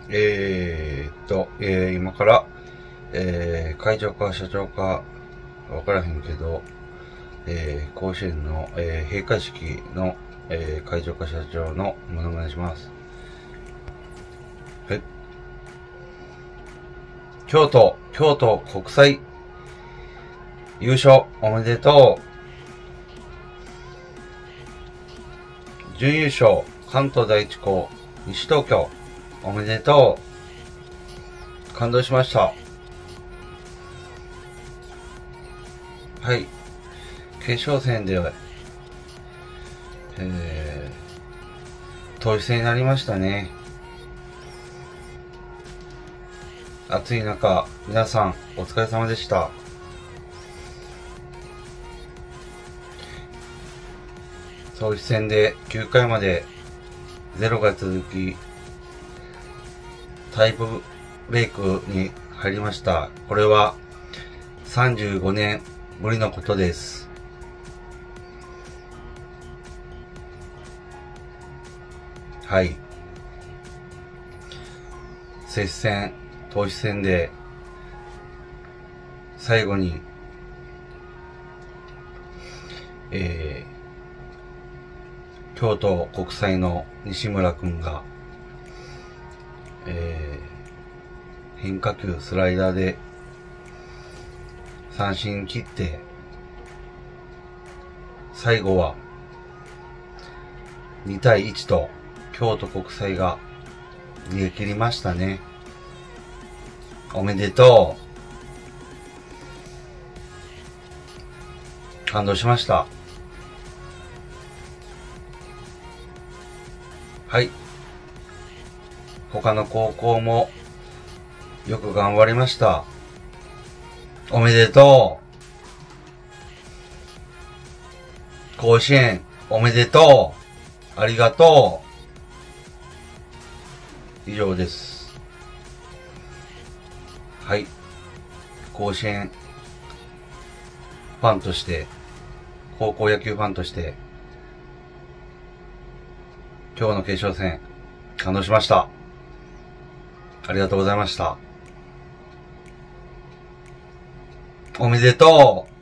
今から、会長か社長かわからへんけど、甲子園の、閉会式の、会長か社長のモノマネします。はい。京都国際優勝おめでとう。準優勝関東第一高西東京おめでとう。感動しました。はい。決勝戦で、投手戦になりましたね。暑い中、皆さんお疲れ様でした。投手戦で9回まで0が続き、タイブレイクに入りました。これは35年ぶりのことです。はい。接戦、投手戦で、最後に、京都国際の西村くんが、変化球スライダーで三振切って、最後は2対1と京都国際が逃げ切りましたね。おめでとう。感動しました。はい。他の高校もよく頑張りました。おめでとう。甲子園おめでとう。ありがとう。以上です。はい。甲子園ファンとして、高校野球ファンとして、今日の決勝戦、感動しました。ありがとうございました。おめでとう。